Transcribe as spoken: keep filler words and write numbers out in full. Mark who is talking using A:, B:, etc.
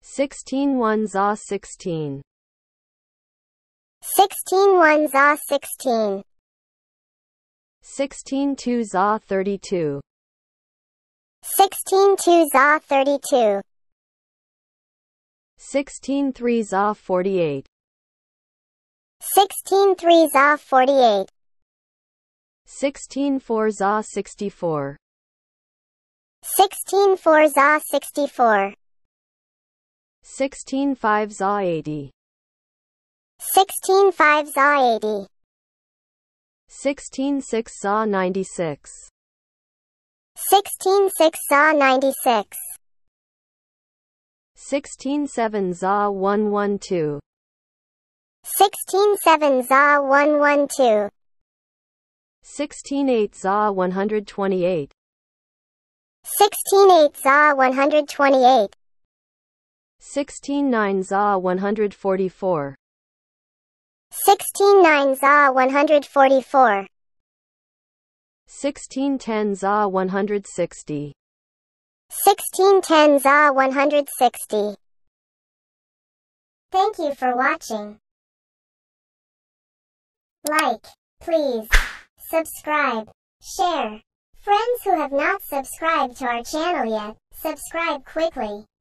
A: Sixteen one za sixteen.
B: Sixteen one za sixteen.
A: Sixteen two za thirty-two.
B: Sixteen two za thirty-two.
A: Sixteen three za forty-eight.
B: Sixteen three za forty-eight.
A: Sixteen four za sixty-four.
B: Sixteen four za sixty-four.
A: Sixteen five za eighty.
B: Sixteen five za eighty.
A: Sixteen six za ninety-six.
B: Sixteen six za ninety-six.
A: Sixteen seven za one one two.
B: Sixteen seven za one one two.
A: Sixteen eight za one hundred twenty-eight.
B: Sixteen eight za one hundred twenty-eight.
A: Sixteen nine za one hundred forty-four.
B: Sixteen nine za one hundred forty-four.
A: Sixteen ten za one hundred sixty.
B: Sixteen ten za one hundred sixty. Thank you for watching. Like, please, subscribe, share. Friends who have not subscribed to our channel yet, subscribe quickly.